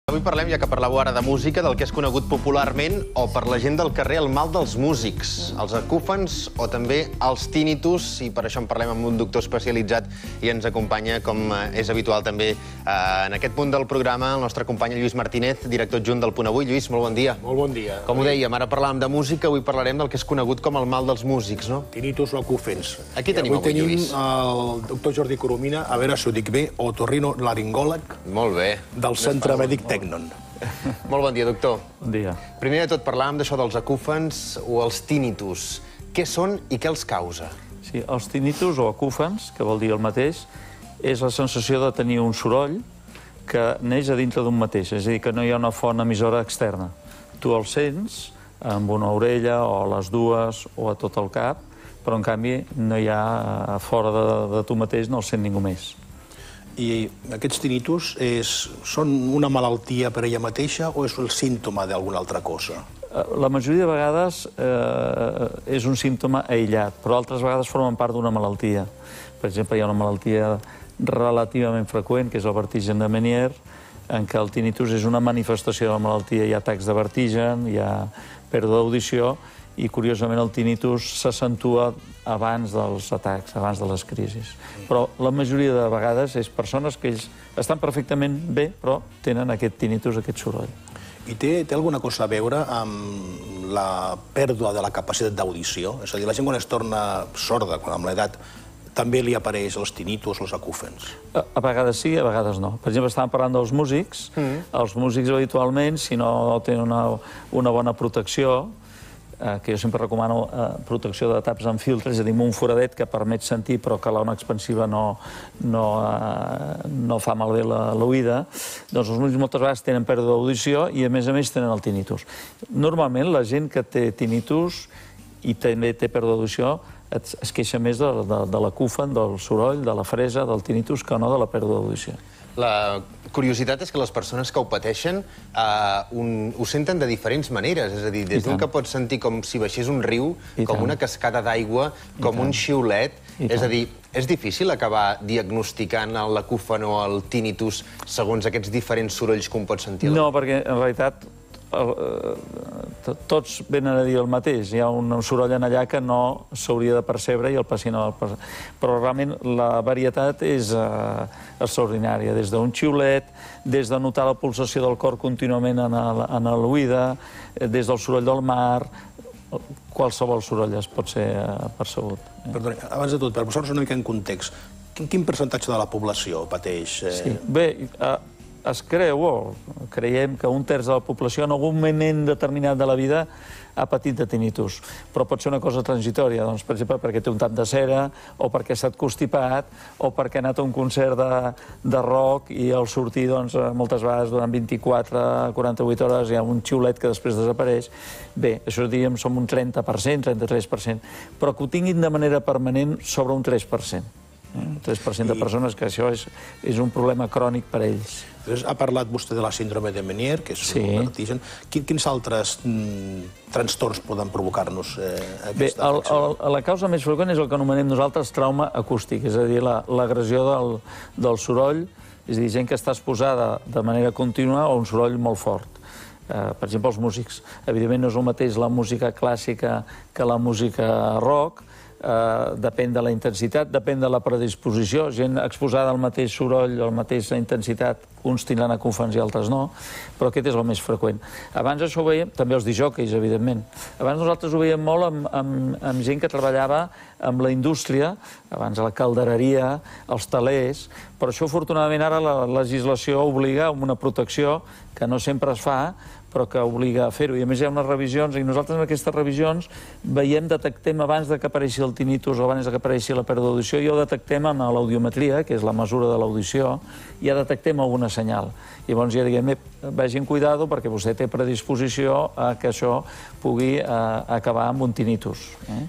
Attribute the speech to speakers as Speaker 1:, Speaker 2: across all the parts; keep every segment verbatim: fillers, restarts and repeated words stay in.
Speaker 1: Avui parlem, ja que parlàveu ara de música, del que és conegut popularment, o per la gent del carrer, el mal dels músics, els acúfens o també els tinnitus, i per això en parlem amb un doctor especialitzat i ens acompanya, com és habitual també en aquest punt del programa, el nostre company Lluís Martínez, director adjunt del Punt Avui. Lluís, molt bon dia.
Speaker 2: Molt bon dia.
Speaker 1: Com ho dèiem, ara parlàvem de música, avui parlarem del que és conegut com el mal dels músics, no?
Speaker 2: Tinnitus o acúfens.
Speaker 1: Aquí tenim avui, Lluís.
Speaker 2: Avui tenim el doctor Jordi Coromina, a veure si ho dic bé, otorrinolaringòleg
Speaker 1: Molt bé.
Speaker 2: del Centre Mèdic Tecnon.
Speaker 1: Molt bon dia, doctor.
Speaker 3: Bon dia.
Speaker 1: Primer de tot parlàvem d'això dels acúfens o els tinnitus. Què són i què els causa?
Speaker 3: Sí, els tinnitus o acúfens, que vol dir el mateix, és la sensació de tenir un soroll que neix a dintre d'un mateix, és a dir, que no hi ha una font emissora externa. Tu el sents amb una orella o a les dues o a tot el cap, però en canvi no hi ha fora de, de tu mateix, no el sent ningú més.
Speaker 2: I aquests tinnitus és, són una malaltia per ella mateixa o és el símptoma d'alguna altra cosa?
Speaker 3: La majoria de vegades eh, és un símptoma aïllat, però altres vegades formen part d'una malaltia. Per exemple, hi ha una malaltia relativament freqüent, que és el vertigen de Meniere, en què el tinnitus és una manifestació de la malaltia. Hi ha atacs de vertigen, hi ha pèrdua d'audició, i curiosament el tinnitus s'accentua abans dels atacs, abans de les crisis. Però la majoria de vegades és persones que ells estan perfectament bé, però tenen aquest tinnitus, aquest soroll.
Speaker 2: I té, té alguna cosa a veure amb la pèrdua de la capacitat d'audició? És a dir, la gent quan es torna sorda, quan amb l'edat, també li apareix els tinnitus, els acúfens?
Speaker 3: A, a vegades sí, a vegades no. Per exemple, estàvem parlant dels músics. Mm. Els músics habitualment, si no tenen una, una bona protecció, que jo sempre recomano protecció de taps amb filtres, és a dir, amb un foradet que permet sentir però que l'ona expansiva no, no, no fa malbé l'oïda, doncs els músics moltes vegades tenen pèrdua d'audició i a més a més tenen el tinnitus. Normalment la gent que té tinnitus i també té pèrdua d'audició es queixa més de, de, de l'acúfen, del soroll, de la fresa, del tinnitus, que no de la pèrdua d'audició.
Speaker 1: La curiositat és que les persones que ho pateixen eh, un, ho senten de diferents maneres. És a dir, des d'un que pots sentir com si baixés un riu, com una cascada d'aigua, com un xiulet. És a dir, és difícil acabar diagnosticant l'acúfen o el tinnitus segons aquests diferents sorolls que un pot sentir?
Speaker 3: No, perquè en realitat tots venen a dir el mateix. Hi ha un soroll en allà que no s'hauria de percebre i el pacient no el percep. Però realment la varietat és extraordinària. Des d'un xiulet, des de notar la pulsació del cor contínuament en l'oïda, des del soroll del mar, qualsevol soroll es pot ser percebut.
Speaker 2: Perdoni, abans de tot, per posar-nos una mica en context, quin percentatge de la població pateix?
Speaker 3: Sí, bé, es creu, o creiem que un terç de la població en algun moment determinat de la vida ha patit de tinnitus, però pot ser una cosa transitòria, doncs, per exemple, perquè té un tap de cera, o perquè ha estat constipat, o perquè ha anat a un concert de, de rock i al sortir, doncs, moltes vegades durant vint-i-quatre a quaranta-vuit hores hi ha un xiulet que després desapareix. Bé, això diríem som un trenta per cent, trenta-tres per cent, però que ho tinguin de manera permanent sobre un tres per cent. Un tres per cent de persones que això és, és un problema crònic per a ells.
Speaker 2: Ha parlat vostè de la síndrome de Meniere, que és
Speaker 3: sí.
Speaker 2: un vertigen. Quins altres mm, trastorns poden provocar-nos eh, aquesta
Speaker 3: Bé, el, el, la causa més freqüent és el que anomenem nosaltres trauma acústic, és a dir, l'agressió la, del, del soroll, és a dir, gent que està exposada de manera contínua a un soroll molt fort. Uh, per exemple, els músics. Evidentment no és el mateix la música clàssica que la música rock, Uh, depèn de la intensitat, depèn de la predisposició. Gent exposada al mateix soroll, a la mateixa intensitat, uns tindran acúfens i altres no, però aquest és el més freqüent. Abans això ho veiem, també els disjòqueis, evidentment. Abans nosaltres ho veiem molt amb, amb, amb gent que treballava amb la indústria, abans a la caldereria, els telers, però això afortunadament ara la legislació obliga a una protecció que no sempre es fa, però que obliga a fer-ho. I a més hi ha unes revisions, i nosaltres en aquestes revisions veiem, detectem abans que apareixi el tinnitus o abans que apareixi la pèrdua d'audició, ja ho detectem amb l'audiometria, que és la mesura de l'audició, ja detectem alguna senyal. I llavors ja diguem, vagin cuidado perquè vostè té predisposició a que això pugui acabar amb un tinnitus.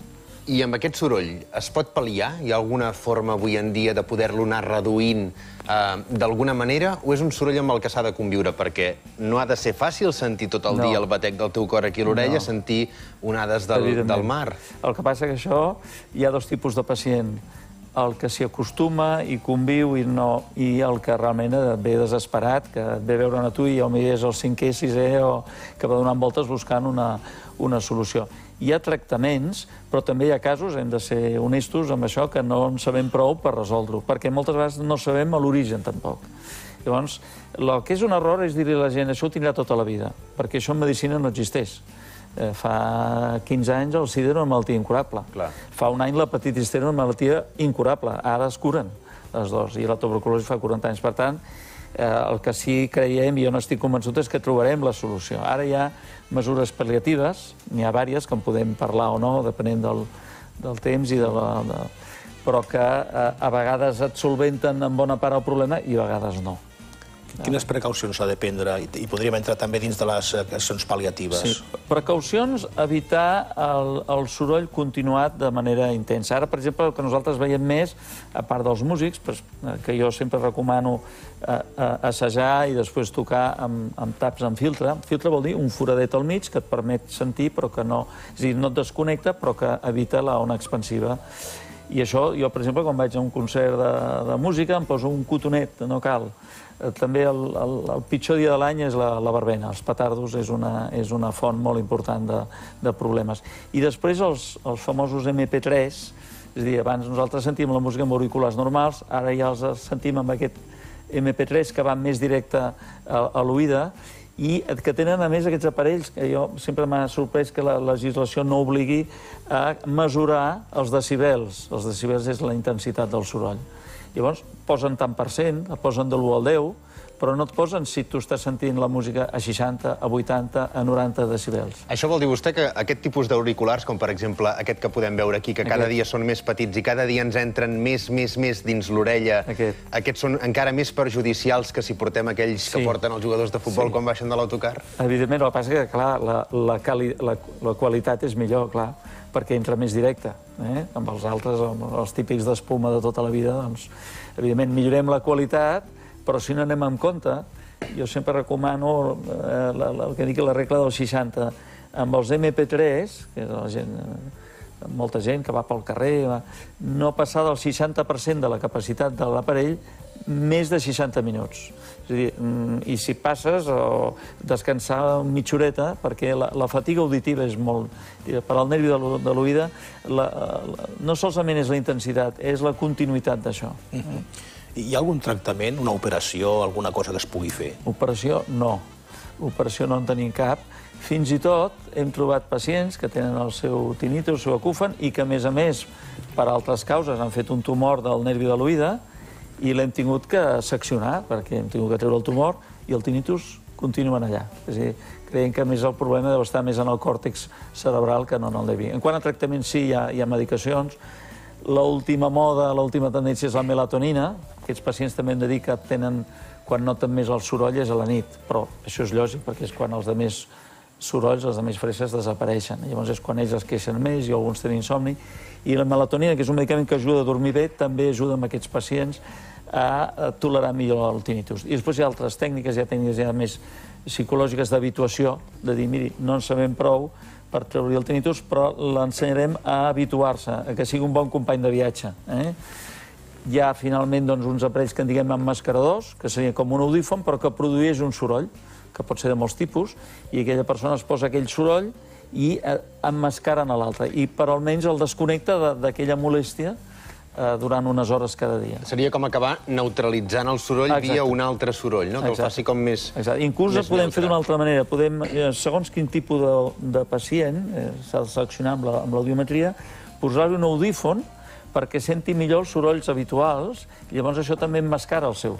Speaker 1: I amb aquest soroll es pot pal·liar? Hi ha alguna forma avui en dia de poder-lo anar reduint d'alguna manera, o és un soroll amb el que s'ha de conviure? Perquè no ha de ser fàcil sentir tot el dia el batec del teu cor aquí a l'orella, sentir onades del mar.
Speaker 3: El que passa que això, hi ha dos tipus de pacient. el que s'hi acostuma i conviu i, no, i el que realment ve desesperat, que et ve veure a tu i potser és el cinquè, sisè, o que va donant voltes buscant una, una solució. Hi ha tractaments, però també hi ha casos, hem de ser honestos amb això, que no en sabem prou per resoldre-ho, perquè moltes vegades no sabem l'origen tampoc. Llavors, el que és un error és dir-li a la gent això ho tindrà tota la vida, perquè això en medicina no existeix. Fa quinze anys el sida era una malaltia incurable. Fa un any l'hepatitis C era una malaltia incurable. Ara es curen les dues, i la tuberculosi fa quaranta anys. Per tant, el que sí creiem, i jo no estic convençut, és que trobarem la solució. Ara hi ha mesures pal·liatives, n'hi ha diverses, que en podem parlar o no, depenent del, del temps, i de la, de... però que a vegades et solventen en bona part el problema i a vegades no.
Speaker 2: Quines precaucions s'ha de prendre? I podríem entrar també dins de les accions pal·liatives.
Speaker 3: Sí, precaucions, evitar el, el soroll continuat de manera intensa. Ara, per exemple, el que nosaltres veiem més, a part dels músics, que jo sempre recomano assajar i després tocar amb, amb taps amb filtre. Filtre vol dir un foradet al mig que et permet sentir, però que no... És a dir, no et desconnecta, però que evita la ona expansiva. I això, jo, per exemple, quan vaig a un concert de, de música, em poso un cotonet, no cal. També el, el, el pitjor dia de l'any és la, la verbena. Els petardos és una, és una font molt important de, de problemes. I després els, els famosos eme pe tres, és a dir, abans nosaltres sentíem la música amb auriculars normals, ara ja els sentim amb aquest eme pe tres que va més directe a, a l'oïda, i que tenen, a més, aquests aparells, que jo sempre m'ha sorprès que la legislació no obligui a mesurar els decibels. Els decibels és la intensitat del soroll. Llavors, posen tant per cent, posen de l'u al deu, però no et posen si tu estàs sentint la música a seixanta, a vuitanta, a noranta decibels.
Speaker 1: Això vol dir vostè que aquest tipus d'auriculars, com per exemple aquest que podem veure aquí, que cada dia són més petits i cada dia ens entren més, més, més dins l'orella, aquests són encara més perjudicials que si portem aquells que porten els jugadors de futbol quan baixen de l'autocar?
Speaker 3: Evidentment, el que passa és que, clar, la qualitat és millor, clar, perquè entra més directe. Amb els altres, els típics d'espuma de tota la vida, doncs, evidentment, millorem la qualitat, però si no anem amb compte, jo sempre recomano el que dic la regla del seixanta. Amb els eme pe tres, que és la gent, molta gent que va pel carrer, no passar del seixanta per cent de la capacitat de l'aparell més de seixanta minuts. És a dir, i si passes, o descansar mitja horeta, perquè la fatiga auditiva és molt... Per al nervi de l'oïda, no solament és la intensitat, és la continuïtat d'això.
Speaker 2: Hi ha algun tractament, una operació, alguna cosa que es pugui fer?
Speaker 3: Operació, no. Operació no en tenim cap. Fins i tot hem trobat pacients que tenen el seu tinnitus, el seu acúfen, i que, a més a més, per altres causes, han fet un tumor del nervi de l'oïda i l'hem tingut que seccionar, perquè hem tingut que treure el tumor i el tinnitus continuen allà. És a dir, creiem que més el problema deu estar més en el còrtex cerebral que no en el nervi. En quant a tractament, sí, hi ha, hi ha medicacions. L'última moda, l'última tendència és la melatonina. Aquests pacients també hem de dir que tenen, quan noten més el soroll és a la nit, però això és lògic perquè és quan els altres sorolls, les altres fresques desapareixen. Llavors és quan ells es queixen més i alguns tenen insomni. I la melatonina, que és un medicament que ajuda a dormir bé, també ajuda amb aquests pacients a tolerar millor el tinnitus. I després hi ha altres tècniques, hi ha tècniques ja més psicològiques d'habituació, de dir, miri, no en sabem prou per treure el tinnitus, però l'ensenyarem a habituar-se, a que sigui un bon company de viatge. Hi ha, finalment, uns aparells que en diguem emmascaradors, que seria com un audífon, però que produeix un soroll, que pot ser de molts tipus, i aquella persona es posa aquell soroll i emmascaren a l'altre, i per almenys el desconnecta d'aquella molèstia durant unes hores cada dia.
Speaker 1: Seria com acabar neutralitzant el soroll via un altre soroll, no? Que el faci com més...
Speaker 3: Inclús ho podem fer d'una altra manera. Segons quin tipus de pacient, s'ha de seleccionar amb l'audiometria, posar-li un audífon perquè senti millor els sorolls habituals, i llavors això també emmascara el seu.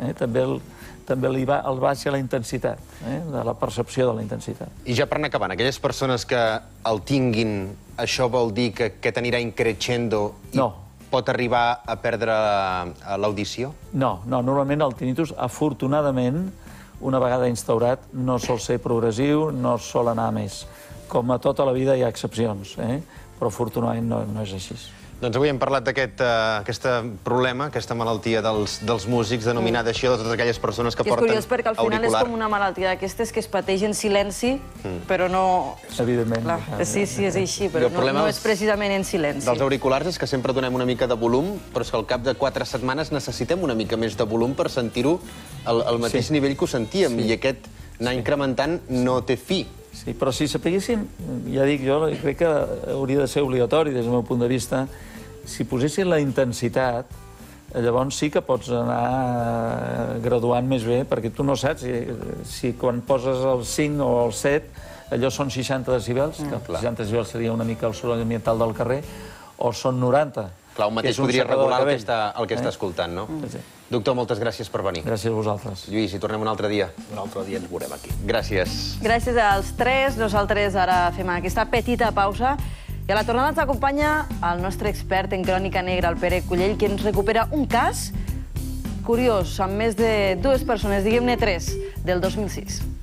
Speaker 3: També li baixa la intensitat, de la percepció de la intensitat.
Speaker 1: I ja per anar acabant, aquelles persones que el tinguin, això vol dir que aquest anirà increixendo i pot arribar a perdre l'audició?
Speaker 3: No, no, normalment el tinnitus, afortunadament, una vegada instaurat, no sol ser progressiu, no sol anar més. Com a tota la vida hi ha excepcions, però afortunadament no és així.
Speaker 1: Doncs avui hem parlat d'aquest problema, aquesta malaltia dels músics, denominada així, de totes aquelles persones que porten auricular.
Speaker 4: És curiós perquè al final és com una malaltia d'aquestes que es pateix en silenci, però no...
Speaker 3: Evidentment.
Speaker 4: Sí, sí, és així, però no és precisament en silenci.
Speaker 1: Dels auriculars és que sempre donem una mica de volum, però és que al cap de quatre setmanes necessitem una mica més de volum per sentir-ho al mateix nivell que ho sentíem, i aquest anar incrementant no té fi.
Speaker 3: Sí, però si sapiguéssim, ja dic jo, crec que hauria de ser obligatori des del meu punt de vista, si posessin la intensitat, llavors sí que pots anar graduant més bé, perquè tu no saps si quan poses el cinc o el set, allò són seixanta decibels, que seixanta decibels seria una mica el soroll ambiental del carrer, o són noranta.
Speaker 1: Clar, un mateix podria regular el que està escoltant, no? Doctor, moltes gràcies per venir.
Speaker 3: Gràcies a vosaltres.
Speaker 1: Lluís, hi tornem un altre dia.
Speaker 2: Un altre dia ens veurem aquí.
Speaker 1: Gràcies.
Speaker 4: Gràcies als tres. Nosaltres ara fem aquesta petita pausa i a la tornada ens acompanya el nostre expert en crònica negra, el Pere Cullell, que ens recupera un cas curiós, amb més de dues persones, diguem-ne tres, del dos mil sis.